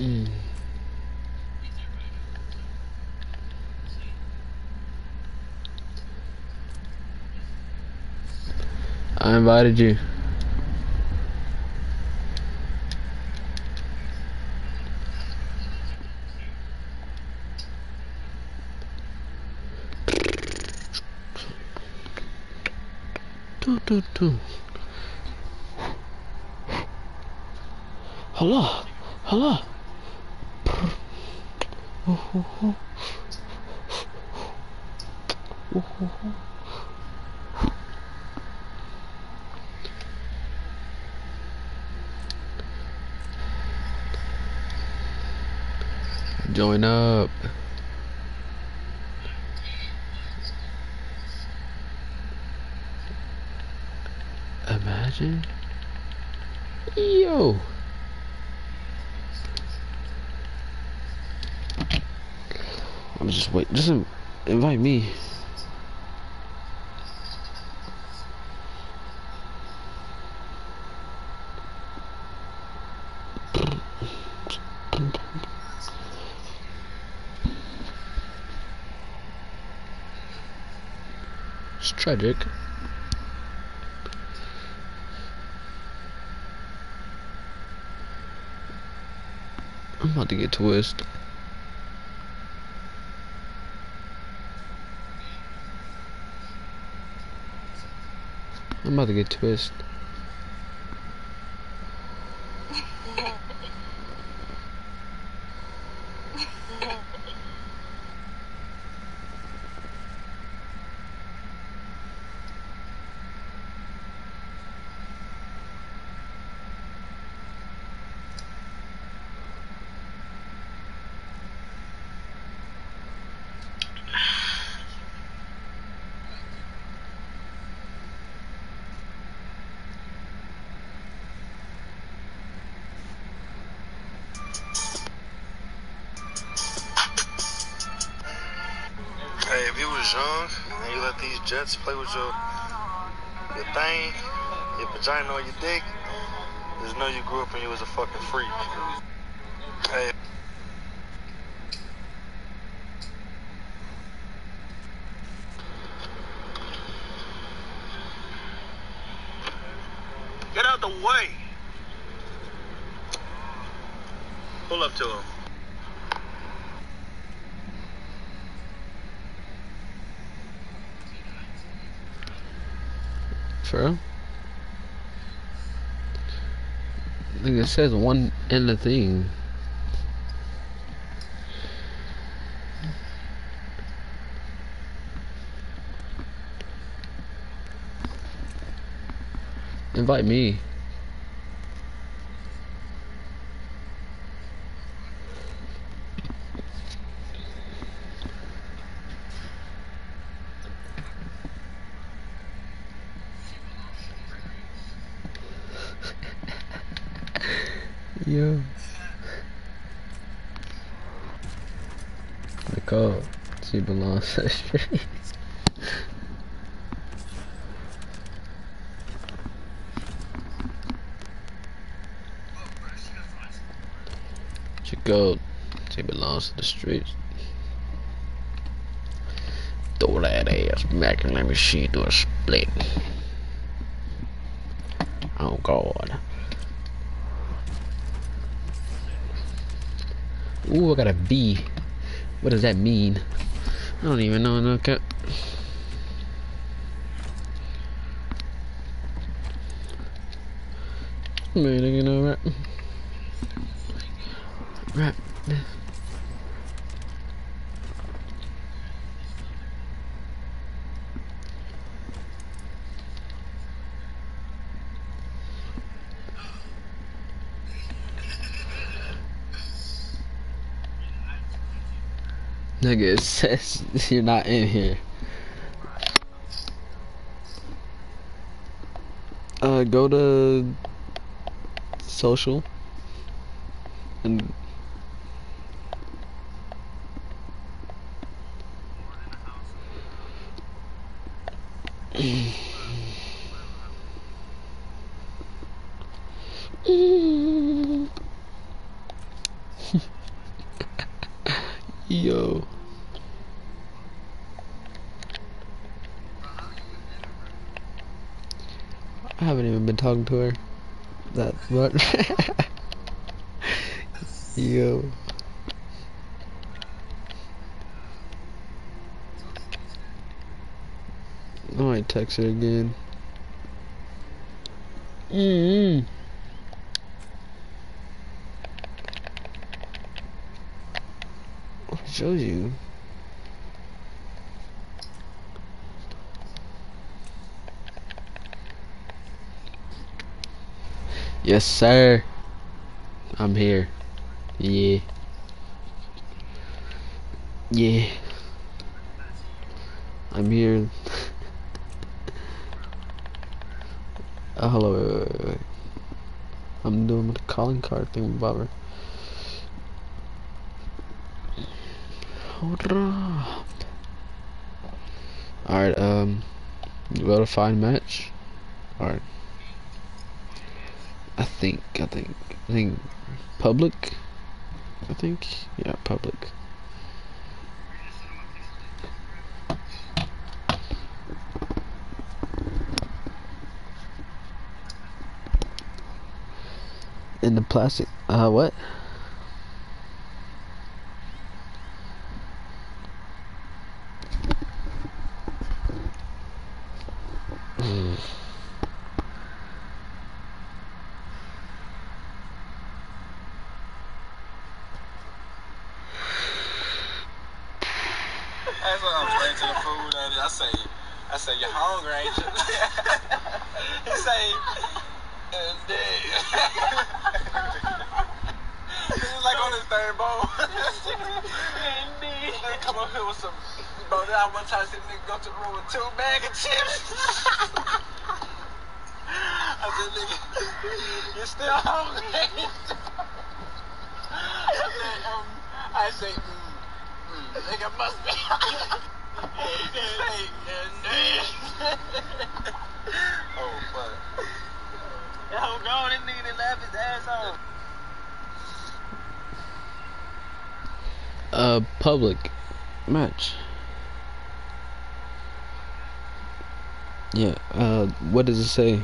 I invited you. Do. Hello. Hello. Join up. Imagine. Yo. I'm just wait. Just invite me. It's tragic. I'm about to get twist. I'm about to get twist. Hey, if you was young and you let these jets play with your thing, your vagina or your dick, just know you grew up and you was a fucking freak. Hey. Get out the way. Pull up to him. For real? I think it says one in the thing. Invite me. Yo. The code. She belongs to the streets. She gold. She belongs to the streets. Throw that ass back and let me see you do a split. Oh God. Ooh, I got a B. What does that mean? I don't even know. No cap. Man, you know, rap. Rap. Nigga, it says you're not in here. Go to social and I haven't even been talking to her that much. Yo. I might text her again. What shows you? Yes, sir. I'm here. Yeah. Yeah. I'm here. Oh, hello. Wait. I'm doing the calling card thing, Bobber. Hold up. Alright, you go to find match. Alright. I think public. I think, yeah, public. In the plastic. What? That's what I'm playing to the food. I say, you're hungry, ain't you? He say, he's like on his third bowl. They come up here with some, bro, I one time see the nigga go to the room with 2 bags of chips. I said, nigga, you still hungry? I say, nigga must be. Oh, fuck. Yo, go, this nigga done laughed his ass off. Public match. Yeah, what does it say?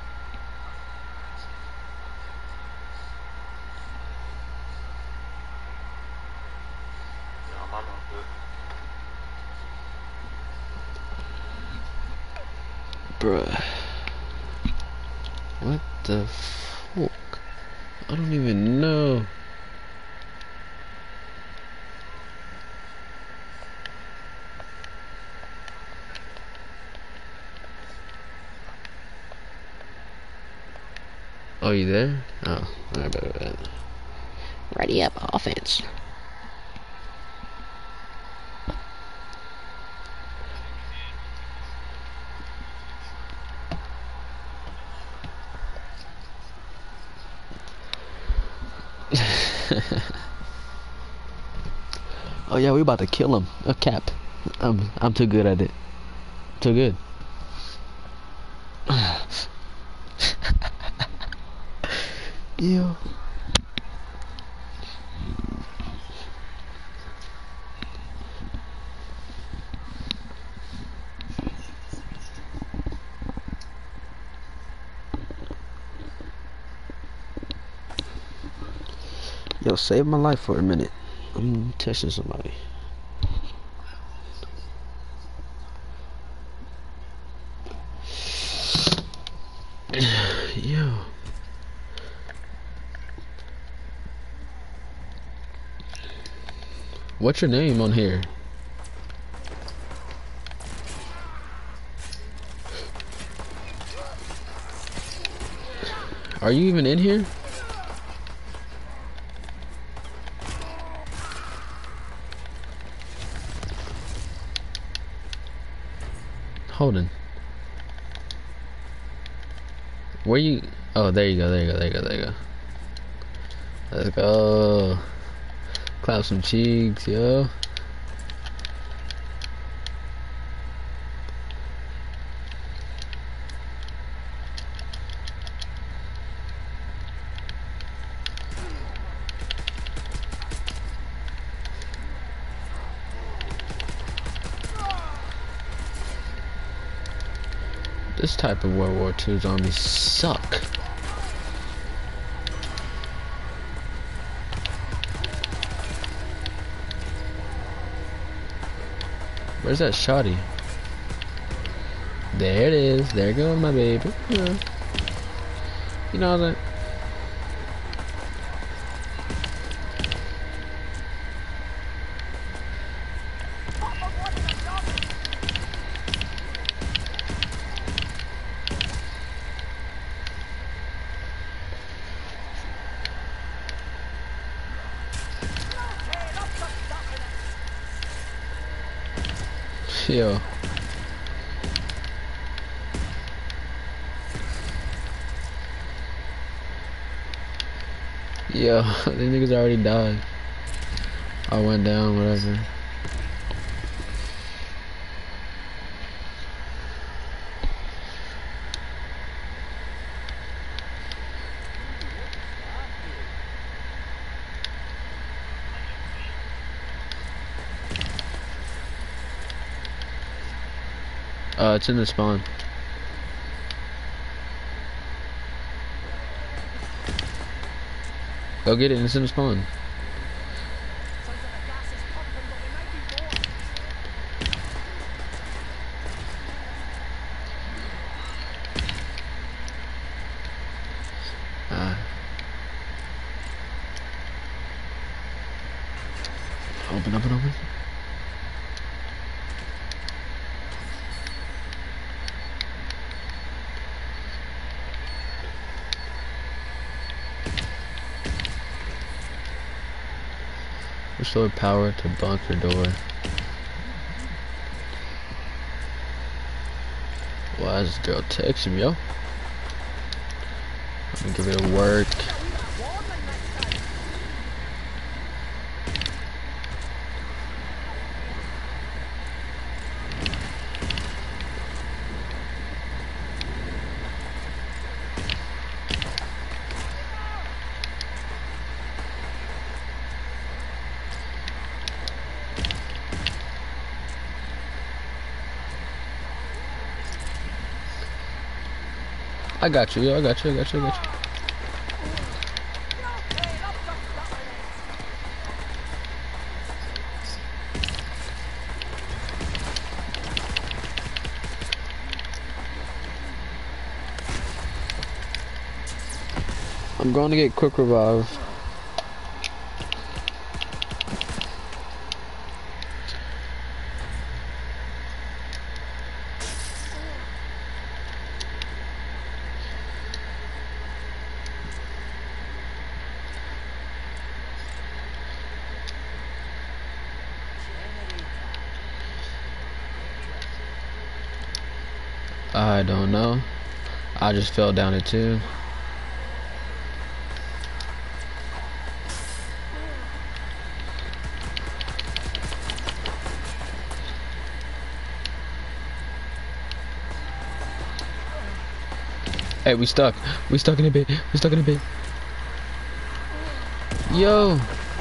Bruh. What the fuck? I don't even know. Oh, you there? Oh, alright, bet. Ready up, offense. Oh yeah, we about to kill him. A cap. I'm too good at it. Too good. Yo. Yo, save my life for a minute. I'm testing somebody. Yo. What's your name on here? Are you even in here? Holden. Where you? Oh, there you go. Let's go. Clap some cheeks, yo. This type of World War II zombies suck. Where's that shotty? There it is. There goes my baby. Yeah. You know that. Yo. Yo, these niggas already died. I went down, whatever. It's in the spawn. Go get it, it's in the spawn. Open, open, open. Restore power to bunker door. Why is this girl texting me, yo? Let me give it a work. I got you, yo, I got you, I got you, I got you. I'm going to get quick revive. I don't know. I just fell down it too. Hey, we stuck. We stuck in a bit. We stuck in a bit. Yo.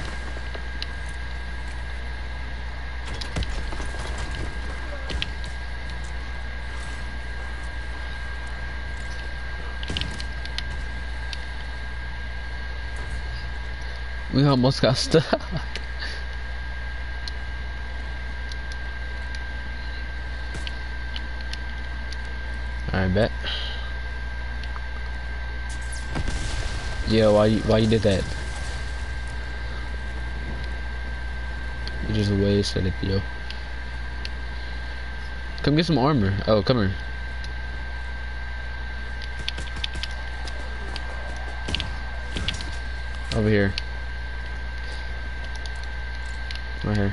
We almost got stuck. Alright, bet. Yo, why you did that? You just wasted it, yo. Come get some armor. Oh, come here. Over here. Right here.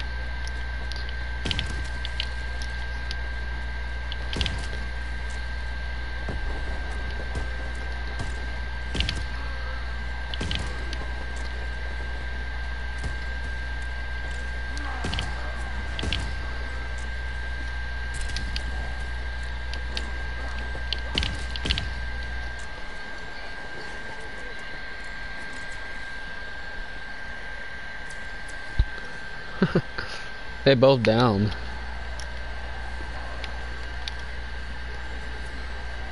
They both down.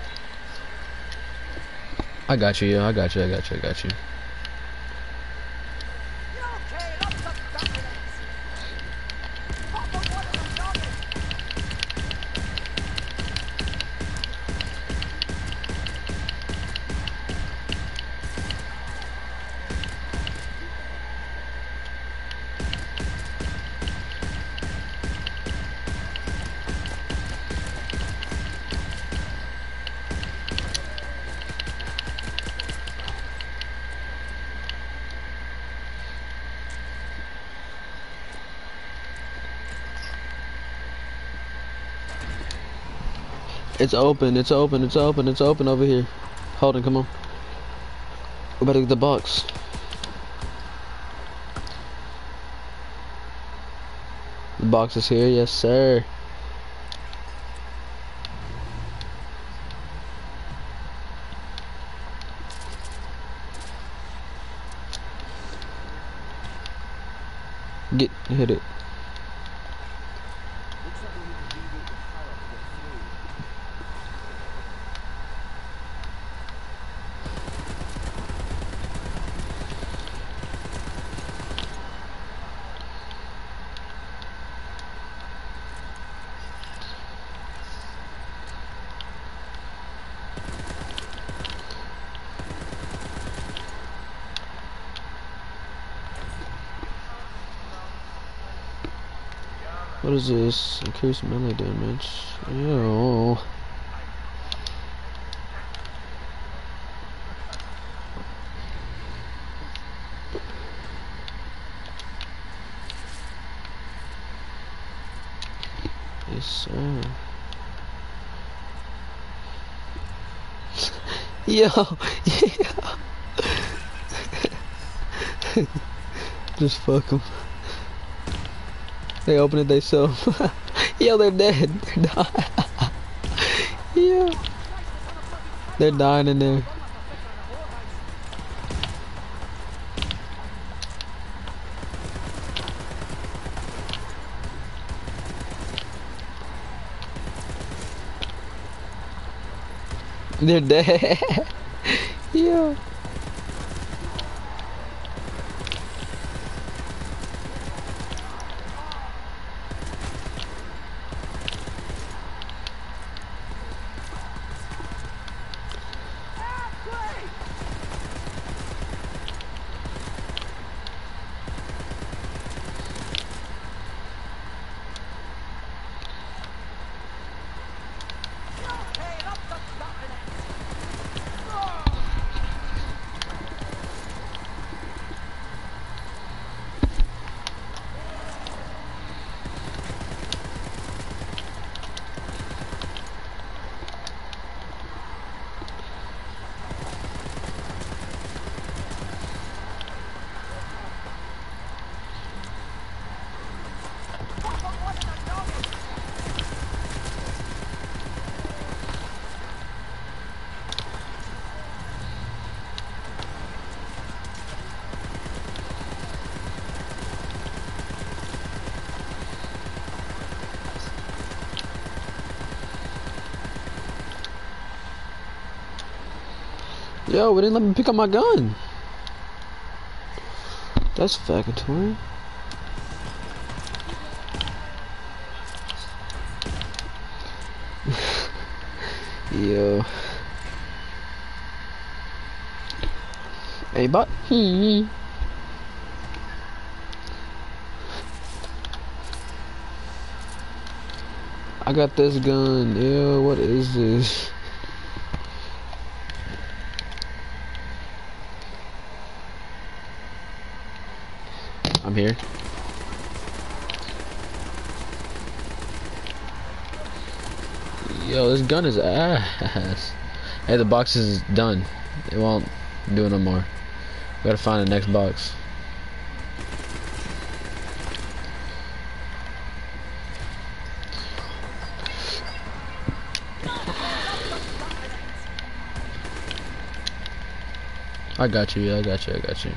I got you, yeah. I got you. I got you. I got you. It's open. It's open. It's open. It's open over here. Holden, come on. We better get the box. The box is here. Yes, sir. Hit it. What is this? Increase melee damage. Ew. Yes, sir. Yo, yeah. Just fuck them. They open it, they sell. Yo, they're dead. They're dying. Yeah. They're dying in there. They're dead. Yeah. Yo, we didn't let me pick up my gun. That's faggatory. Yo. Hey, bot. I got this gun. Yo, what is this? I'm here. Yo, this gun is ass. Hey, the box is done. It won't do it no more. We gotta find the next box. I got you, yeah, I got you, I got you.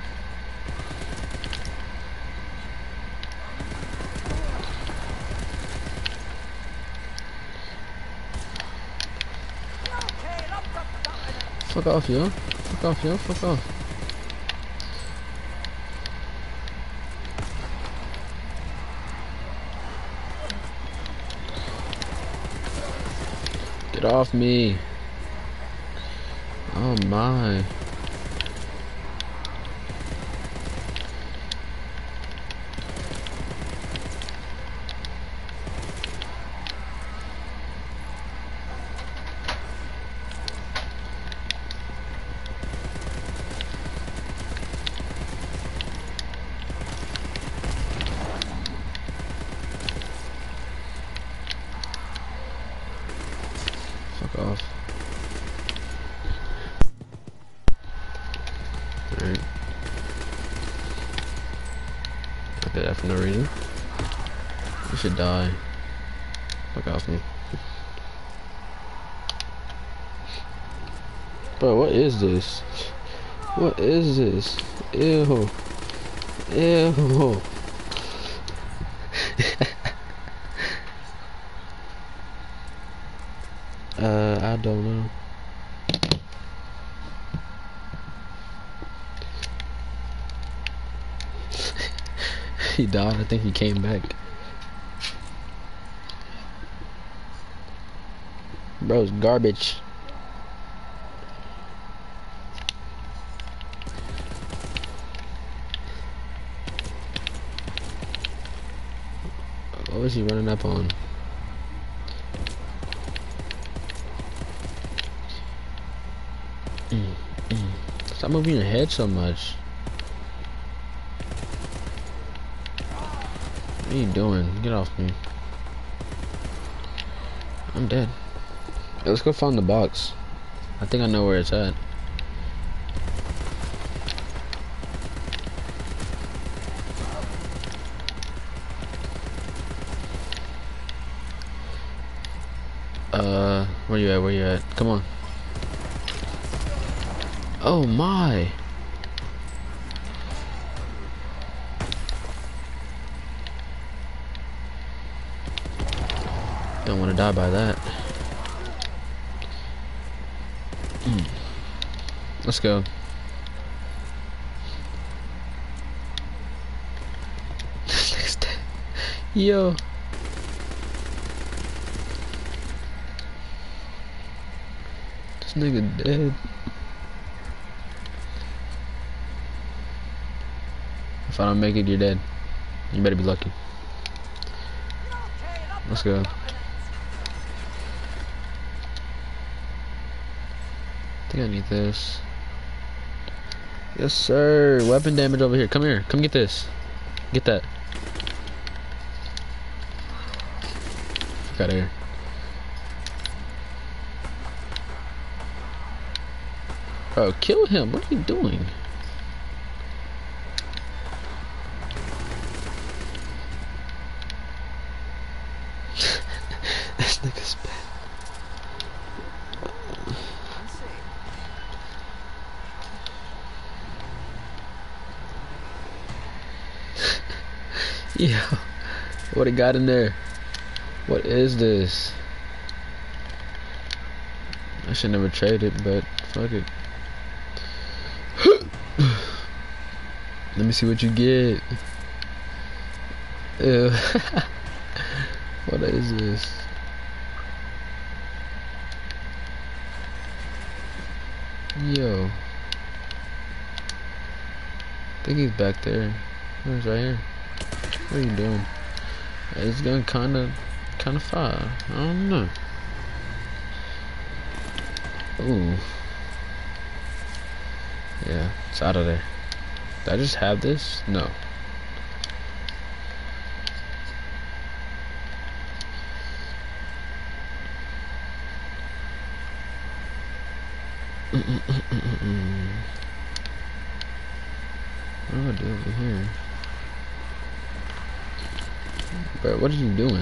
Fuck off, yo. Fuck off, yo. Fuck off. Get off me. Oh my. Fuck off. Alright. I did that for no reason. You should die. Fuck off me. Bro, what is this? What is this? Ew. Ew. I don't know. He died. I think he came back. Bro's garbage. What was he running up on? Stop moving your head so much. What are you doing? Get off me. I'm dead. Hey, let's go find the box. I think I know where it's at. Where you at? Where you at? Come on. Oh my. Don't want to die by that. Let's go. Yo. This nigga dead. If I don't make it, you're dead. You better be lucky. Let's go. I think I need this. Yes, sir. Weapon damage over here. Come here. Come get this. Get that. Fuck out of here. Bro, kill him. What are you doing? This nigga's bad. Yeah. What it got in there? What is this? I should never trade it, but fuck it. Let me see what you get. Ew. What is this? Yo. I think he's back there. Oh, he's right here. What are you doing? It's going kinda far. I don't know. Ooh. Yeah, it's out of there. Did I just have this? No. What do I do over here? Bro, what are you doing?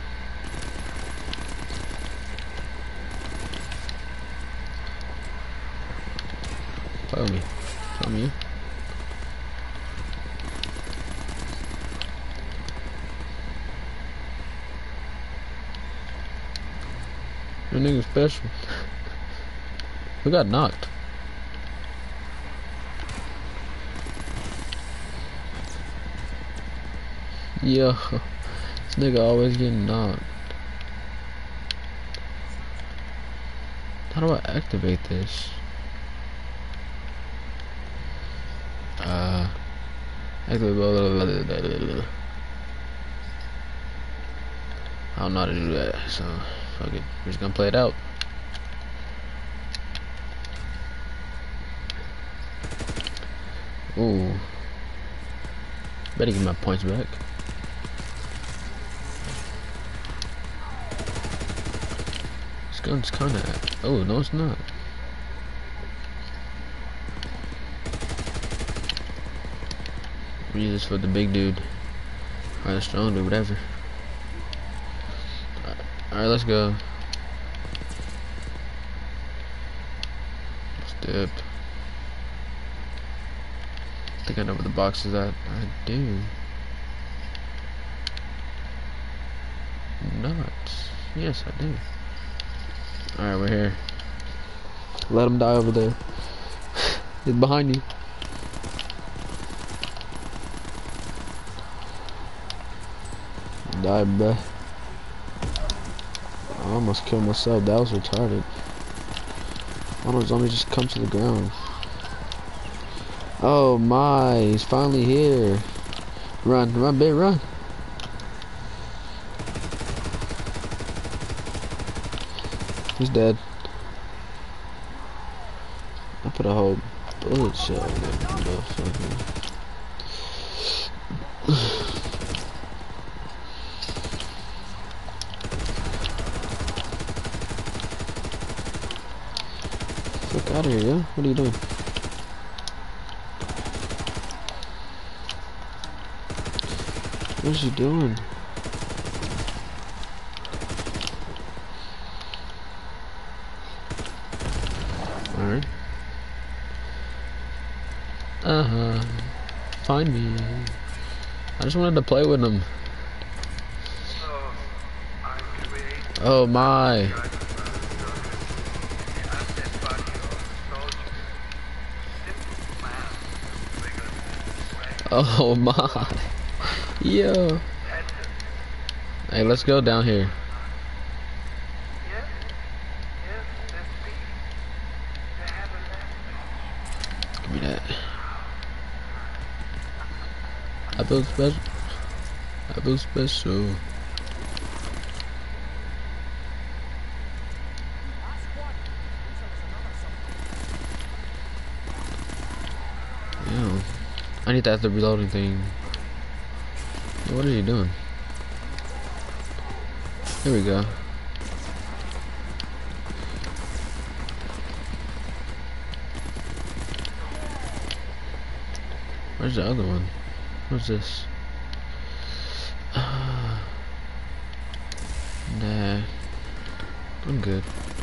Follow me. Follow me. Your nigga special. Who got knocked? Yo, this nigga always getting knocked. How do I activate this? Activate. I don't know how to do that, so fuck it. We're just gonna play it out. Ooh. Better get my points back. This gun's kinda... Oh, no it's not. We use this for the big dude. Or the strong dude, whatever. Alright, let's go. Step. I think I know where the box is at. I do. Nuts. Yes, I do. Alright, we're here. Let him die over there. He's behind you. Die, bruh. I almost killed myself. That was retarded. Why don't zombies just come to the ground? Oh my, he's finally here. Run, run, babe, run. He's dead. I put a whole bullet shell in that motherfucker. Fuck out of here, yo. What are you doing? What is he doing? Alright. Find me. I just wanted to play with him. Oh my. Oh my. Yo. Hey, let's go down here. Give me that. I feel special. I feel special. Yo. I need to have the reloading thing. What are you doing? Here we go. Where's the other one? What's this? Nah. I'm good.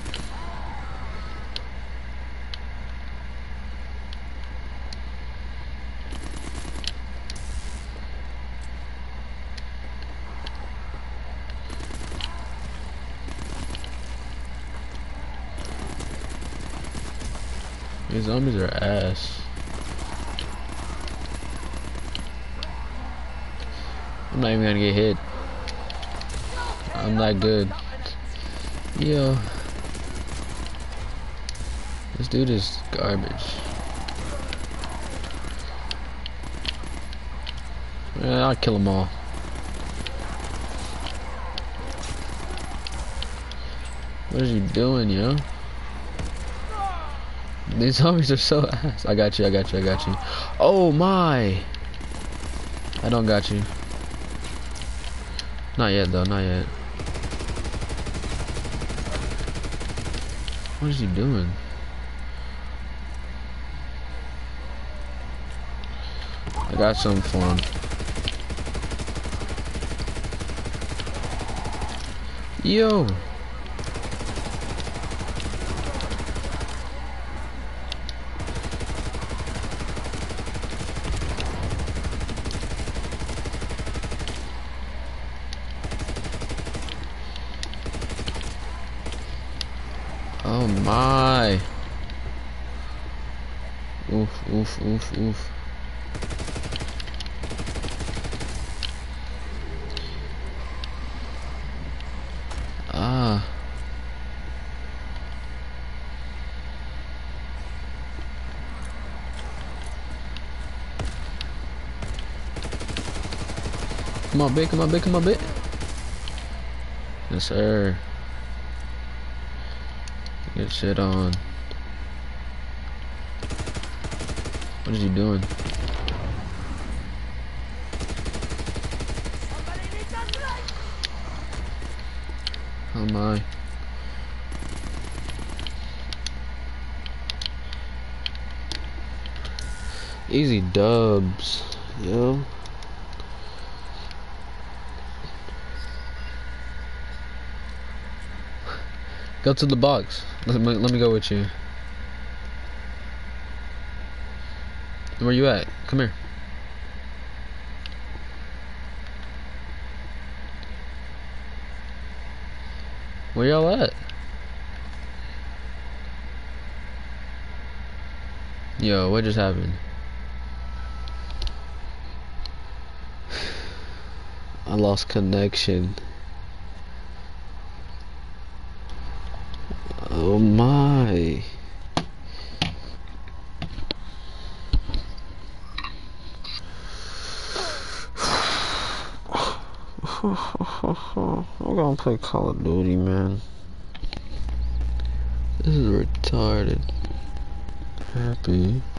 These zombies are ass. I'm not even gonna get hit. I'm not good. Yo. This dude is garbage. Yeah, I'll kill them all. What is he doing, yo? These zombies are so ass. I got you, I got you, I got you. Oh my! I don't got you. Not yet though, not yet. What is he doing? I got something for him. Yo! Oh my. Oof, oof, oof, oof. Come on, bit. Come on, bit. Come on, bit. Yes, sir. Get shit on. What is he doing? Oh my. Easy dubs, yo. Go to the box. Let me go with you. Where you at? Come here. Where y'all at? Yo, what just happened? I lost connection. Oh my. I'm gonna play Call of Duty, man. This is retarded. Happy.